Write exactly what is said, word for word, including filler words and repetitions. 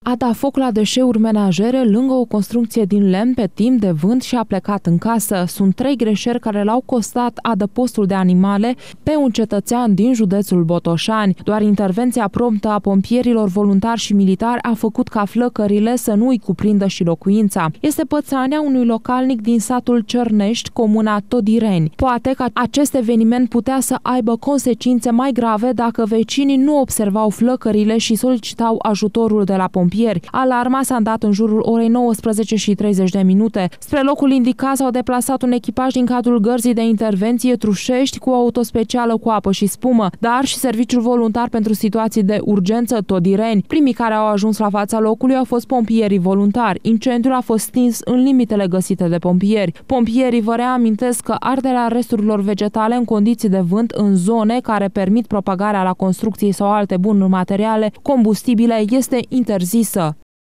A dat foc la deșeuri menajere lângă o construcție din lemn pe timp de vânt și a plecat în casă. Sunt trei greșeli care l-au costat adăpostul de animale pe un cetățean din județul Botoșani. Doar intervenția promptă a pompierilor voluntari și militari a făcut ca flăcările să nu îi cuprindă și locuința. Este pățania unui localnic din satul Cernești, comuna Todireni. Poate că acest eveniment putea să aibă consecințe mai grave dacă vecinii nu observau flăcările și solicitau ajutorul de la pompieri. Alarma s-a dat în jurul orei nouăsprezece și treizeci de minute. Spre locul indicat s-au deplasat un echipaj din cadrul Gărzii de Intervenție Trușești cu auto specială cu apă și spumă, dar și Serviciul Voluntar pentru Situații de Urgență Todireni. Primii care au ajuns la fața locului au fost pompierii voluntari. Incendiul a fost stins în limitele găsite de pompieri. Pompierii vă reamintesc că arderea resturilor vegetale în condiții de vânt în zone care permit propagarea la construcții sau alte bunuri materiale combustibile este interzisă.